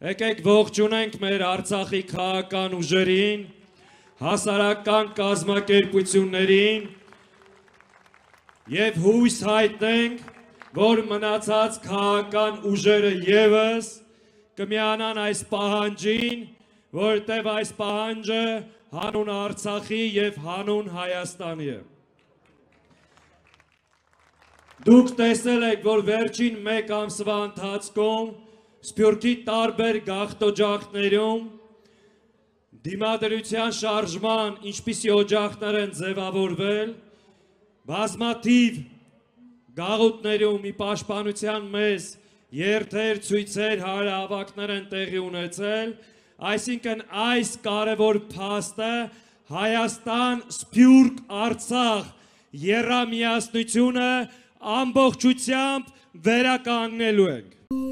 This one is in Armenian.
Եկեք ողջունենք մեր Արցախի քաղաքական ուժերին, հասարակական կազմակերպություններին եւ հույս հայտնենք, որ մնացած քաղաքական ուժերը եւս կմիանան այս պահանջին, որտեղ այս պահանջը հանուն Արցախի եւ հանուն Հայաստանի է։ Դուք տեսել եք, որ վերջին մեկ ամսվա ընթացքում Սփյուռքի տարբեր գաղթօջախներում դիմադրության շարժման ինչպիսի օջախներ են ձևավորվել, բազմաթիվ գաղութներում ի պաշտպանության մեզ երթեր, ցույցեր, հանրահավաքներ են տեղի ունեցել, այսինքն այս կարևոր փաստը Հայաստան-Սփյուռք Արցախ եռամիասնությունը ամբողջությամբ վերականգնելու ենք։